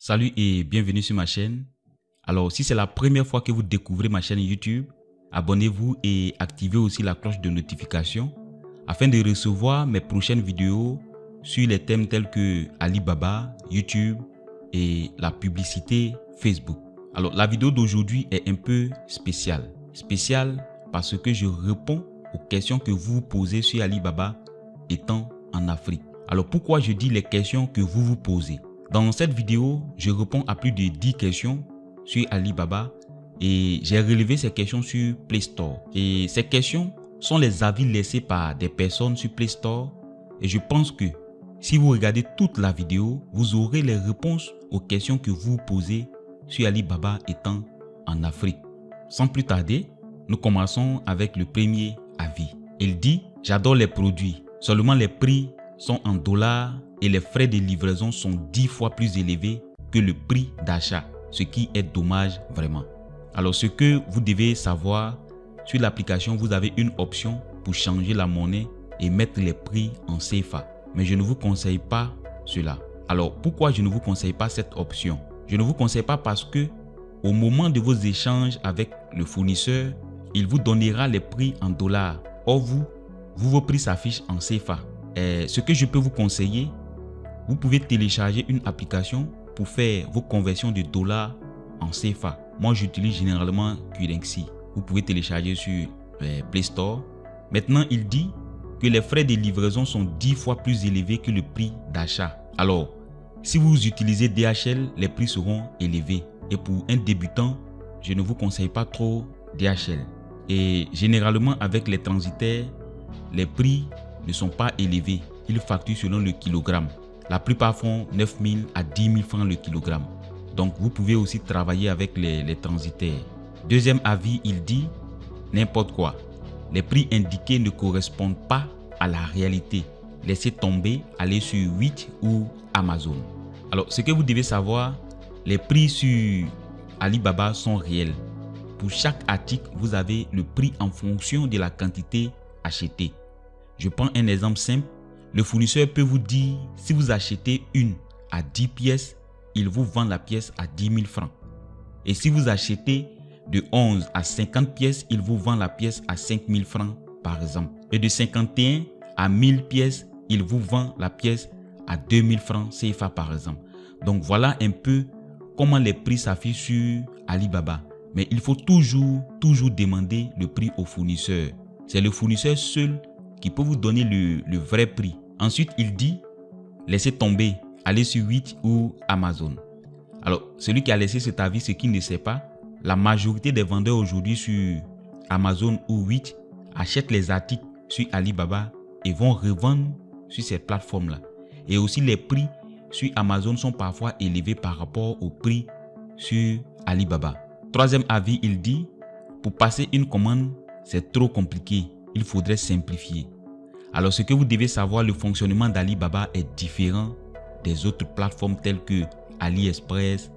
Salut et bienvenue sur ma chaîne. Alors, si c'est la première fois que vous découvrez ma chaîne YouTube, abonnez-vous et activez aussi la cloche de notification afin de recevoir mes prochaines vidéos sur les thèmes tels que Alibaba, YouTube et la publicité Facebook. Alors, la vidéo d'aujourd'hui est un peu spéciale. Spéciale parce que je réponds aux questions que vous vous posez sur Alibaba étant en Afrique. Alors, pourquoi je dis les questions que vous vous posez? Dans cette vidéo, je réponds à plus de 10 questions sur Alibaba et j'ai relevé ces questions sur Play Store. Et ces questions sont les avis laissés par des personnes sur Play Store et je pense que si vous regardez toute la vidéo, vous aurez les réponses aux questions que vous posez sur Alibaba étant en Afrique. Sans plus tarder, nous commençons avec le premier avis. Il dit « J'adore les produits, seulement les prix sont en dollars et les frais de livraison sont 10 fois plus élevés que le prix d'achat, ce qui est dommage vraiment. » Alors ce que vous devez savoir, sur l'application, vous avez une option pour changer la monnaie et mettre les prix en CFA. Mais je ne vous conseille pas cela. Alors pourquoi je ne vous conseille pas cette option? Je ne vous conseille pas parce que au moment de vos échanges avec le fournisseur, il vous donnera les prix en dollars. Or vos prix s'affichent en CFA. Ce que je peux vous conseiller, vous pouvez télécharger une application pour faire vos conversions de dollars en CFA. Moi, j'utilise généralement Currency. Vous pouvez télécharger sur Play Store. Maintenant, il dit que les frais de livraison sont 10 fois plus élevés que le prix d'achat. Alors, si vous utilisez DHL, les prix seront élevés. Et pour un débutant, je ne vous conseille pas trop DHL. Et généralement, avec les transitaires, les prix ne sont pas élevés. Ils facturent selon le kilogramme. La plupart font 9 000 à 10 000 francs le kilogramme. Donc, vous pouvez aussi travailler avec les transitaires. Deuxième avis, il dit n'importe quoi. Les prix indiqués ne correspondent pas à la réalité. Laissez tomber, allez sur Wish ou Amazon. Alors, ce que vous devez savoir, les prix sur Alibaba sont réels. Pour chaque article, vous avez le prix en fonction de la quantité achetée. Je prends un exemple simple. Le fournisseur peut vous dire, si vous achetez une à 10 pièces, il vous vend la pièce à 10 000 francs. Et si vous achetez de 11 à 50 pièces, il vous vend la pièce à 5 000 francs par exemple. Et de 51 à 1000 pièces, il vous vend la pièce à 2 000 francs CFA par exemple. Donc voilà un peu comment les prix s'affichent sur Alibaba. Mais il faut toujours demander le prix au fournisseur. C'est le fournisseur seul qui peut vous donner le vrai prix. Ensuite, il dit, laissez tomber, allez sur Wish ou Amazon. Alors, celui qui a laissé cet avis, ce qu'il ne sait pas, la majorité des vendeurs aujourd'hui sur Amazon ou Wish achètent les articles sur Alibaba et vont revendre sur cette plateforme-là. Et aussi, les prix sur Amazon sont parfois élevés par rapport au prix sur Alibaba. Troisième avis, il dit, pour passer une commande, c'est trop compliqué. Il faudrait simplifier. Alors, ce que vous devez savoir, le fonctionnement d'Alibaba est différent des autres plateformes telles que AliExpress,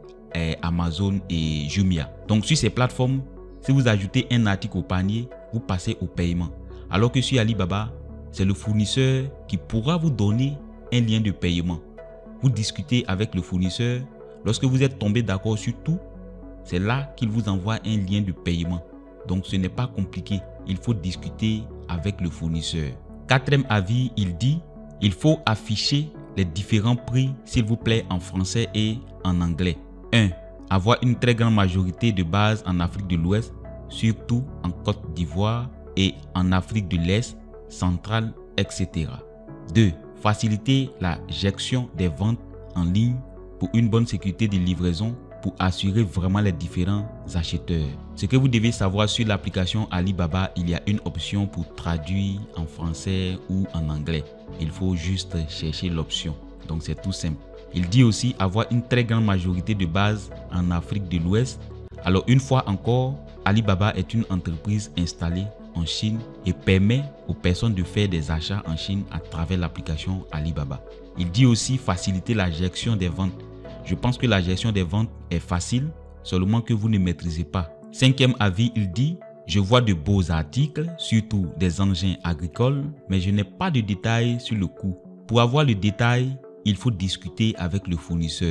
Amazon et Jumia. Donc, sur ces plateformes, si vous ajoutez un article au panier, vous passez au paiement. Alors que sur Alibaba, c'est le fournisseur qui pourra vous donner un lien de paiement. Vous discutez avec le fournisseur. Lorsque vous êtes tombé d'accord sur tout, c'est là qu'il vous envoie un lien de paiement. Donc, ce n'est pas compliqué. Il faut discuter avec le fournisseur. Quatrième avis, il dit, il faut afficher les différents prix, s'il vous plaît, en français et en anglais. 1. Avoir une très grande majorité de bases en Afrique de l'Ouest, surtout en Côte d'Ivoire et en Afrique de l'Est, centrale, etc. 2. Faciliter la gestion des ventes en ligne pour une bonne sécurité de livraison pour assurer vraiment les différents acheteurs. Ce que vous devez savoir sur l'application Alibaba, il y a une option pour traduire en français ou en anglais. Il faut juste chercher l'option. Donc c'est tout simple. Il dit aussi avoir une très grande majorité de bases en Afrique de l'Ouest. Alors une fois encore, Alibaba est une entreprise installée en Chine et permet aux personnes de faire des achats en Chine à travers l'application Alibaba. Il dit aussi faciliter la gestion des ventes. Je pense que la gestion des ventes est facile, seulement que vous ne maîtrisez pas. Cinquième avis, il dit, je vois de beaux articles, surtout des engins agricoles, mais je n'ai pas de détails sur le coût. Pour avoir le détail, il faut discuter avec le fournisseur.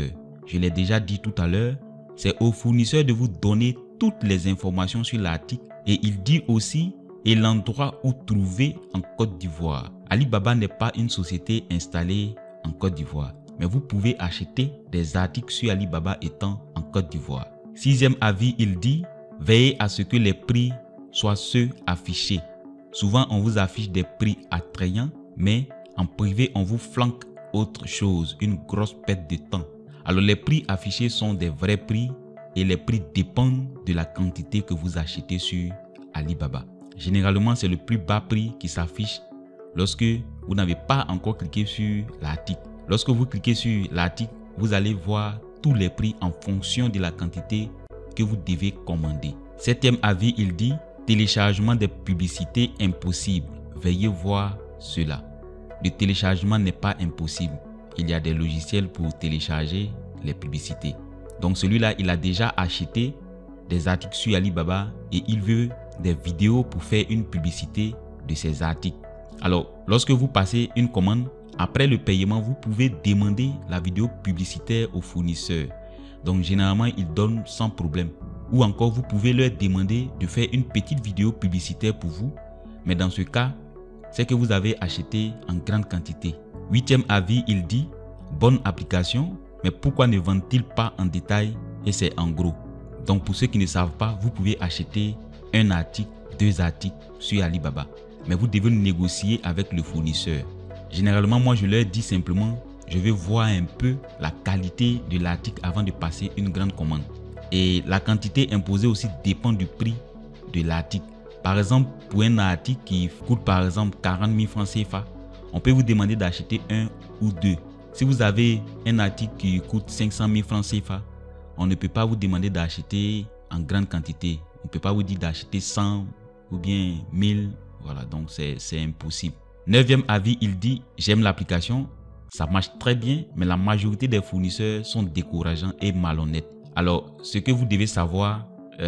je l'ai déjà dit tout à l'heure, c'est au fournisseur de vous donner toutes les informations sur l'article et il dit aussi et l'endroit où trouver en Côte d'Ivoire. Alibaba n'est pas une société installée en Côte d'Ivoire, mais vous pouvez acheter des articles sur Alibaba étant en Côte d'Ivoire. Sixième avis, il dit, veillez à ce que les prix soient ceux affichés. Souvent, on vous affiche des prix attrayants, mais en privé, on vous flanque autre chose, une grosse perte de temps. Alors, les prix affichés sont des vrais prix et les prix dépendent de la quantité que vous achetez sur Alibaba. Généralement, c'est le plus bas prix qui s'affiche lorsque vous n'avez pas encore cliqué sur l'article. Lorsque vous cliquez sur l'article, vous allez voir tous les prix en fonction de la quantité que vous devez commander. Septième avis, il dit téléchargement des publicités impossible. Veuillez voir cela. Le téléchargement n'est pas impossible. Il y a des logiciels pour télécharger les publicités. Donc celui-là, il a déjà acheté des articles sur Alibaba et il veut des vidéos pour faire une publicité de ces articles. Alors, lorsque vous passez une commande, après le paiement, vous pouvez demander la vidéo publicitaire au fournisseur. Donc, généralement, ils donnent sans problème. Ou encore, vous pouvez leur demander de faire une petite vidéo publicitaire pour vous. Mais dans ce cas, c'est que vous avez acheté en grande quantité. Huitième avis, il dit, bonne application, mais pourquoi ne vendent-ils pas en détail et c'est en gros? Donc, pour ceux qui ne savent pas, vous pouvez acheter un article, 2 articles sur Alibaba. Mais vous devez négocier avec le fournisseur. Généralement, moi, je leur dis simplement, je vais voir un peu la qualité de l'article avant de passer une grande commande. Et la quantité imposée aussi dépend du prix de l'article. Par exemple, pour un article qui coûte par exemple 40 000 francs CFA, on peut vous demander d'acheter 1 ou 2. Si vous avez un article qui coûte 500 000 francs CFA, on ne peut pas vous demander d'acheter en grande quantité. On ne peut pas vous dire d'acheter 100 ou bien 1000. Voilà, donc c'est impossible. Neuvième avis, il dit, j'aime l'application, ça marche très bien, mais la majorité des fournisseurs sont décourageants et malhonnêtes. Alors, ce que vous devez savoir,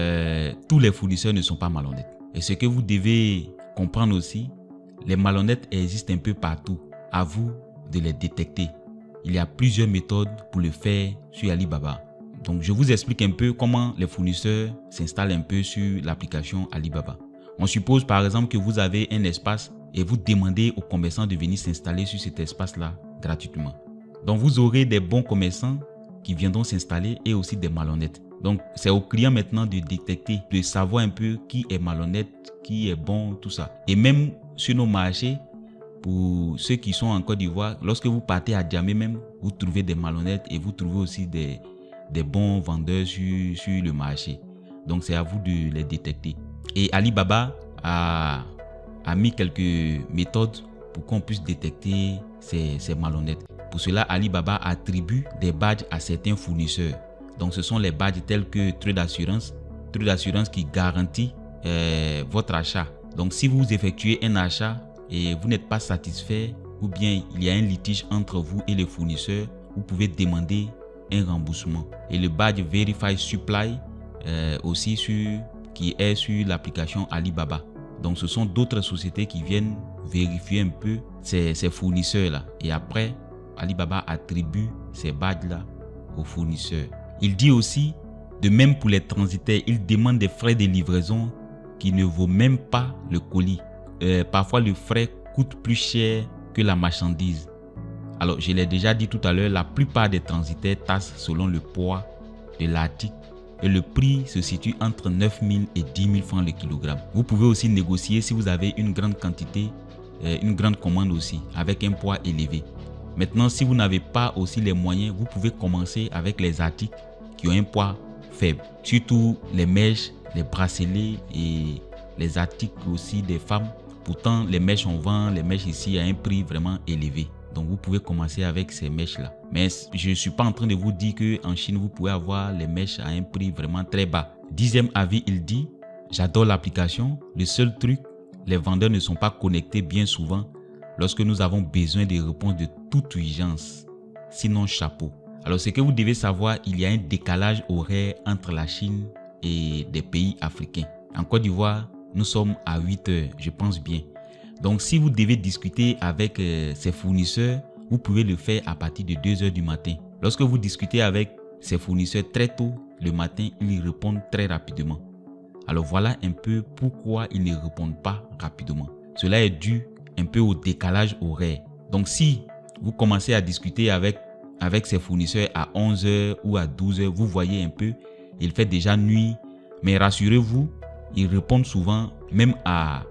tous les fournisseurs ne sont pas malhonnêtes. Et ce que vous devez comprendre aussi, les malhonnêtes existent un peu partout. À vous de les détecter. Il y a plusieurs méthodes pour le faire sur Alibaba. Donc, je vous explique un peu comment les fournisseurs s'installent un peu sur l'application Alibaba. On suppose par exemple que vous avez un espace et vous demandez aux commerçants de venir s'installer sur cet espace-là gratuitement. Donc, vous aurez des bons commerçants qui viendront s'installer et aussi des malhonnêtes. Donc, c'est aux clients maintenant de détecter, de savoir un peu qui est malhonnête, qui est bon, tout ça. Et même sur nos marchés, pour ceux qui sont en Côte d'Ivoire, lorsque vous partez à Djamé même, vous trouvez des malhonnêtes et vous trouvez aussi des bons vendeurs sur le marché. Donc, c'est à vous de les détecter. Et Alibaba a mis quelques méthodes pour qu'on puisse détecter ces malhonnêtes. Pour cela, Alibaba attribue des badges à certains fournisseurs. Donc, ce sont les badges tels que Trade Assurance qui garantit votre achat. Donc, si vous effectuez un achat et vous n'êtes pas satisfait ou bien il y a un litige entre vous et le fournisseur, vous pouvez demander un remboursement. Et le badge Verify Supply aussi qui est sur l'application Alibaba. Donc, ce sont d'autres sociétés qui viennent vérifier un peu ces fournisseurs-là. Et après, Alibaba attribue ces badges-là aux fournisseurs. Il dit aussi, de même pour les transitaires, il demande des frais de livraison qui ne vaut même pas le colis. Parfois, le frais coûte plus cher que la marchandise. Alors, je l'ai déjà dit tout à l'heure, la plupart des transitaires tassent selon le poids de l'article et le prix se situe entre 9 000 et 10 000 francs le kilogramme. Vous pouvez aussi négocier si vous avez une grande quantité, une grande commande aussi, avec un poids élevé. Maintenant, si vous n'avez pas aussi les moyens, vous pouvez commencer avec les articles qui ont un poids faible. Surtout les mèches, les bracelets et les articles aussi des femmes. Pourtant, les mèches, on vend les mèches ici à un prix vraiment élevé. Donc, vous pouvez commencer avec ces mèches-là. Mais je ne suis pas en train de vous dire qu'en Chine, vous pouvez avoir les mèches à un prix vraiment très bas. 10e avis, il dit, j'adore l'application. Le seul truc, les vendeurs ne sont pas connectés bien souvent lorsque nous avons besoin de réponses de toute urgence. Sinon, chapeau. Alors, ce que vous devez savoir, il y a un décalage horaire entre la Chine et des pays africains. En Côte d'Ivoire, nous sommes à 8 heures, je pense bien. Donc, si vous devez discuter avec ces fournisseurs, vous pouvez le faire à partir de 2 heures du matin. Lorsque vous discutez avec ses fournisseurs très tôt le matin, ils répondent très rapidement. Alors voilà un peu pourquoi ils ne répondent pas rapidement. Cela est dû un peu au décalage horaire. Donc si vous commencez à discuter avec ses fournisseurs à 11h ou à 12h, vous voyez un peu, il fait déjà nuit. Mais rassurez-vous, ils répondent souvent même à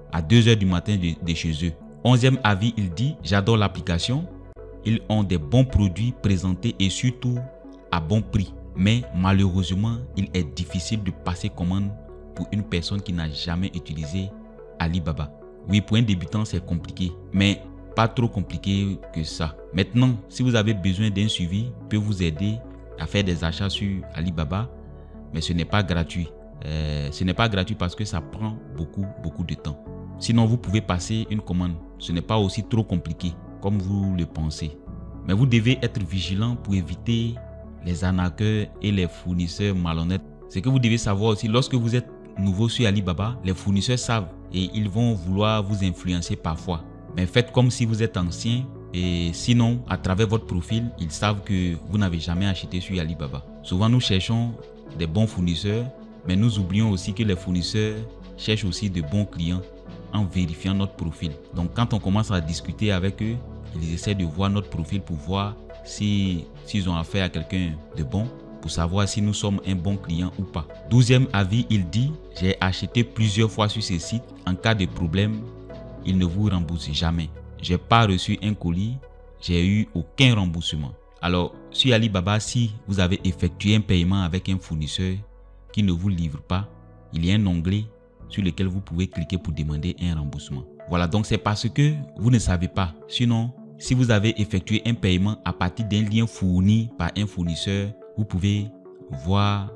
2h du matin de chez eux. 11e avis, il dit, j'adore l'application. Ils ont des bons produits présentés et surtout à bon prix. Mais malheureusement, il est difficile de passer commande pour une personne qui n'a jamais utilisé Alibaba. Oui, pour un débutant, c'est compliqué, mais pas trop compliqué que ça. Maintenant, si vous avez besoin d'un suivi, peut vous aider à faire des achats sur Alibaba, mais ce n'est pas gratuit. Ce n'est pas gratuit parce que ça prend beaucoup de temps. Sinon, vous pouvez passer une commande. Ce n'est pas aussi trop compliqué comme vous le pensez. Mais vous devez être vigilant pour éviter les arnaqueurs et les fournisseurs malhonnêtes. Ce que vous devez savoir aussi, lorsque vous êtes nouveau sur Alibaba, les fournisseurs savent et ils vont vouloir vous influencer parfois. Mais faites comme si vous êtes ancien et sinon, à travers votre profil, ils savent que vous n'avez jamais acheté sur Alibaba. Souvent, nous cherchons des bons fournisseurs, mais nous oublions aussi que les fournisseurs cherchent aussi de bons clients en vérifiant notre profil. Donc, quand on commence à discuter avec eux, ils essaient de voir notre profil pour voir s'ils ont affaire à quelqu'un de bon, pour savoir si nous sommes un bon client ou pas. 12e avis, il dit, j'ai acheté plusieurs fois sur ce site. En cas de problème, ils ne vous remboursent jamais. J'ai pas reçu un colis, j'ai eu aucun remboursement. Alors, sur Alibaba, si vous avez effectué un paiement avec un fournisseur qui ne vous livre pas, il y a un onglet sur lequel vous pouvez cliquer pour demander un remboursement. Voilà, donc c'est parce que vous ne savez pas. Sinon, si vous avez effectué un paiement à partir d'un lien fourni par un fournisseur, vous pouvez voir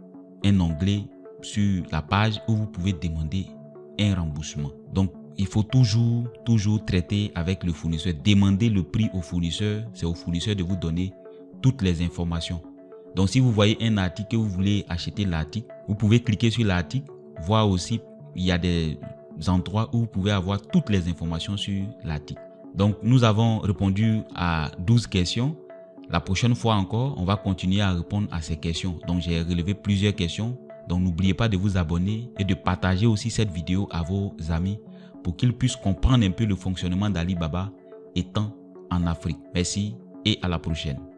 un onglet sur la page où vous pouvez demander un remboursement. Donc, il faut toujours traiter avec le fournisseur. Demander le prix au fournisseur. C'est au fournisseur de vous donner toutes les informations. Donc, si vous voyez un article que vous voulez acheter l'article, vous pouvez cliquer sur l'article, voir aussi, il y a des endroits où vous pouvez avoir toutes les informations sur l'article. Donc, nous avons répondu à 12 questions. La prochaine fois encore, on va continuer à répondre à ces questions. Donc, j'ai relevé plusieurs questions. Donc, n'oubliez pas de vous abonner et de partager aussi cette vidéo à vos amis pour qu'ils puissent comprendre un peu le fonctionnement d'Alibaba étant en Afrique. Merci et à la prochaine.